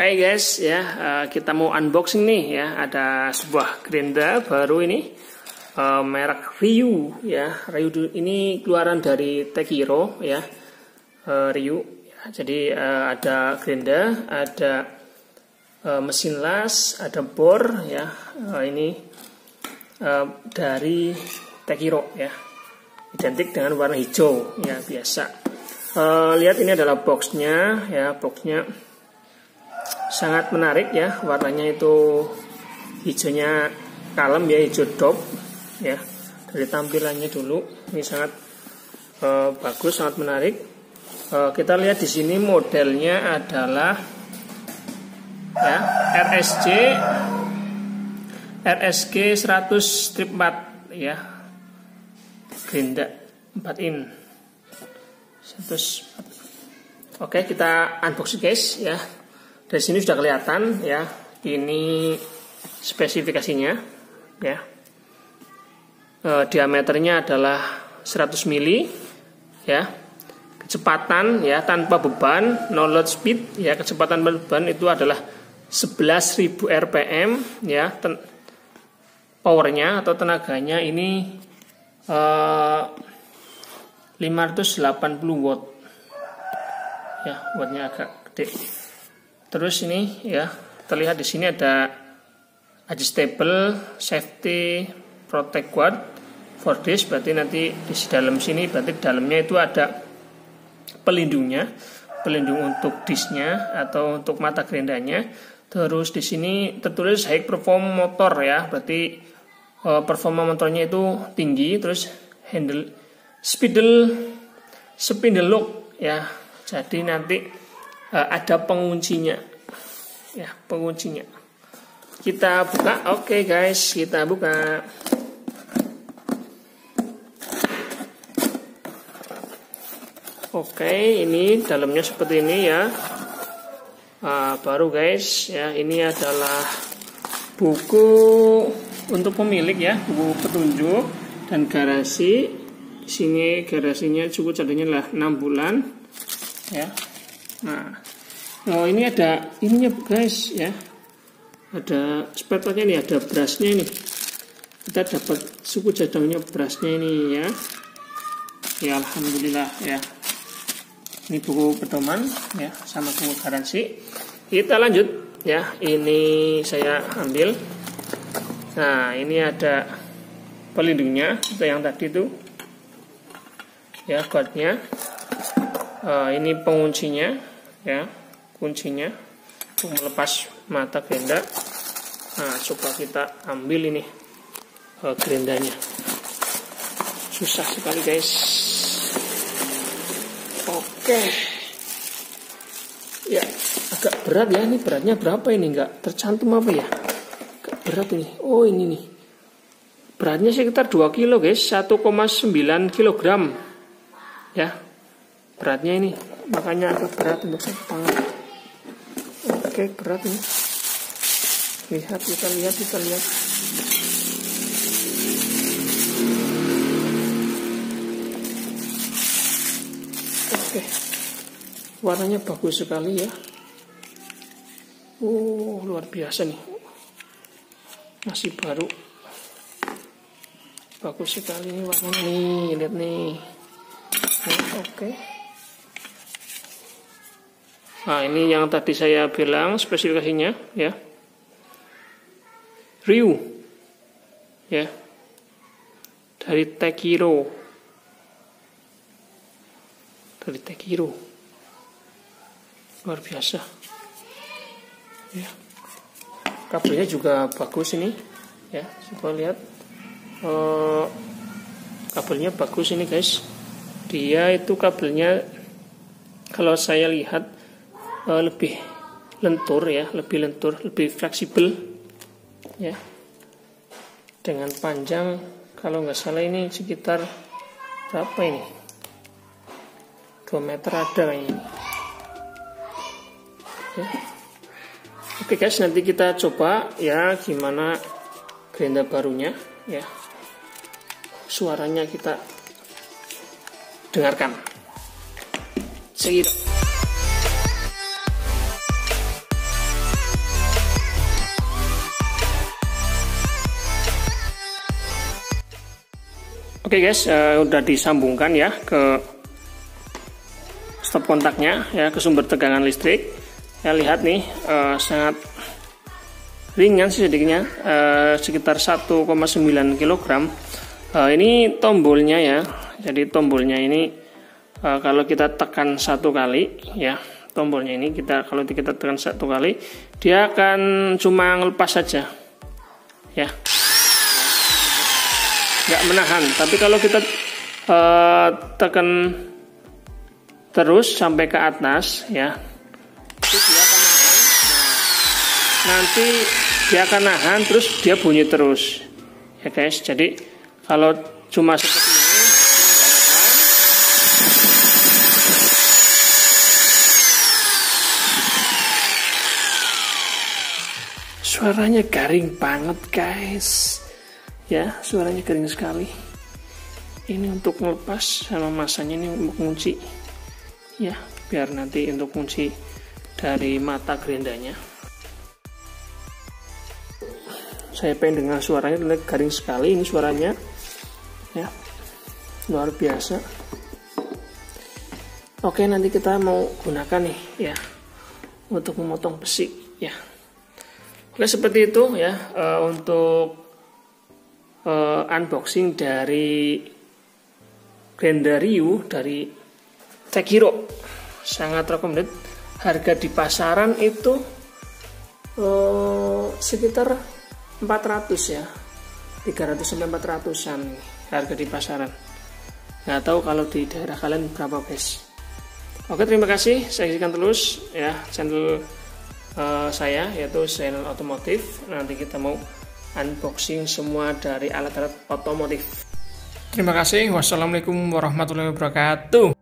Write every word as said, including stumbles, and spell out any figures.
Oke guys ya, uh, kita mau unboxing nih ya. Ada sebuah grinder baru ini, uh, merek Ryu ya. Ryu ini keluaran dari Tekiro ya, uh, Ryu. Ya, jadi uh, ada grinder, ada uh, mesin las, ada bor ya. Uh, ini uh, dari Tekiro ya, identik dengan warna hijau ya biasa. Uh, lihat ini adalah boxnya ya, boxnya sangat menarik ya, warnanya itu hijaunya kalem ya, hijau top ya. Dari tampilannya dulu ini sangat uh, bagus, sangat menarik. Uh, kita lihat di sini modelnya adalah ya R S J R S G seratus strip empat ya, grinder empat in seratus. Oke, kita unboxing guys ya. Dari sini sudah kelihatan ya, ini spesifikasinya ya. E, diameternya adalah seratus mili ya. Kecepatan ya tanpa beban, no load speed ya, kecepatan beban itu adalah sebelas ribu R P M ya. Ten powernya atau tenaganya ini e, lima ratus delapan puluh watt ya, wattnya agak gede. Terus ini ya, terlihat di sini ada adjustable safety protect guard for this, berarti nanti di dalam sini berarti di dalamnya itu ada pelindungnya, pelindung untuk disknya atau untuk mata gerindernya. Terus di sini tertulis high perform motor ya, berarti uh, performa motornya itu tinggi. Terus handle spindle spindle lock ya, jadi nanti Uh, ada penguncinya ya, penguncinya kita buka. Oke okay guys, kita buka. Oke okay, ini dalamnya seperti ini ya, uh, baru guys ya. Ini adalah buku untuk pemilik ya, buku petunjuk dan garasi. Di sini garasinya cukup cadangnya lah enam bulan ya. Nah, oh ini ada ininya guys ya, ada spare partnya nih, ada brushnya ini. Kita dapat suku cadangnya, brushnya ini ya. Ya alhamdulillah ya. Ini buku pedoman ya, sama buku garansi. Kita lanjut ya, ini saya ambil. Nah ini ada pelindungnya, itu yang tadi tuh ya, guardnya. Uh, ini penguncinya ya, kuncinya untuk melepas mata grinder. Nah coba kita ambil ini uh, gerindernya, susah sekali guys. Oke ya, agak berat ya, ini beratnya berapa ini, enggak tercantum apa ya, agak berat ini. Oh ini nih, beratnya sekitar dua kilo guys, satu koma sembilan kilogram ya beratnya ini, makanya agak berat untuk satu tangan. Oke, berat ini. Lihat, kita lihat, kita lihat. Oke, warnanya bagus sekali ya. Oh, luar biasa nih. Masih baru. Bagus sekali nih warnanya nih, lihat nih. Nah, oke. Nah ini yang tadi saya bilang spesifikasinya ya, Ryu ya, dari Tekiro, dari Tekiro, luar biasa ya. Kabelnya juga bagus ini ya, coba lihat, uh, kabelnya bagus ini guys. Dia itu kabelnya kalau saya lihat Uh, lebih lentur ya, lebih lentur, lebih fleksibel ya, dengan panjang kalau nggak salah ini sekitar berapa ini, dua meter ada kayaknya ya. Oke guys, nanti kita coba ya gimana grinder barunya ya, suaranya kita dengarkan segitu. Oke guys, uh, udah disambungkan ya ke stop kontaknya ya, ke sumber tegangan listrik. Ya lihat nih, uh, sangat ringan sih sedikitnya, uh, sekitar satu koma sembilan kilogram. Uh, ini tombolnya ya, jadi tombolnya ini uh, kalau kita tekan satu kali ya, tombolnya ini kita kalau kita tekan satu kali dia akan cuma ngelepas saja ya, nggak menahan. Tapi kalau kita uh, tekan terus sampai ke atas ya, itu dia akan nahan. Nah, nanti dia akan nahan terus dia bunyi terus ya guys. Jadi kalau cuma seperti ini, suaranya garing banget guys ya, suaranya garing sekali. Ini untuk melepas, sama masanya ini untuk kunci ya, biar nanti untuk kunci dari mata gerendanya. Saya pengen dengar suaranya, garing sekali ini suaranya ya, luar biasa. Oke, nanti kita mau gunakan nih ya untuk memotong besi ya. Oke, seperti itu ya, uh, untuk uh, unboxing dari grinder Ryu dari Tekiro. Sangat recommended. Harga di pasaran itu uh, sekitar empat ratus ya, tiga ratus sampai empat ratusan harga di pasaran. Nggak tahu kalau di daerah kalian berapa guys. Oke, terima kasih. Saksikan terus ya channel Uh, saya, yaitu channel otomotif. Nanti kita mau unboxing semua dari alat-alat otomotif. Terima kasih. Wassalamualaikum warahmatullahi wabarakatuh.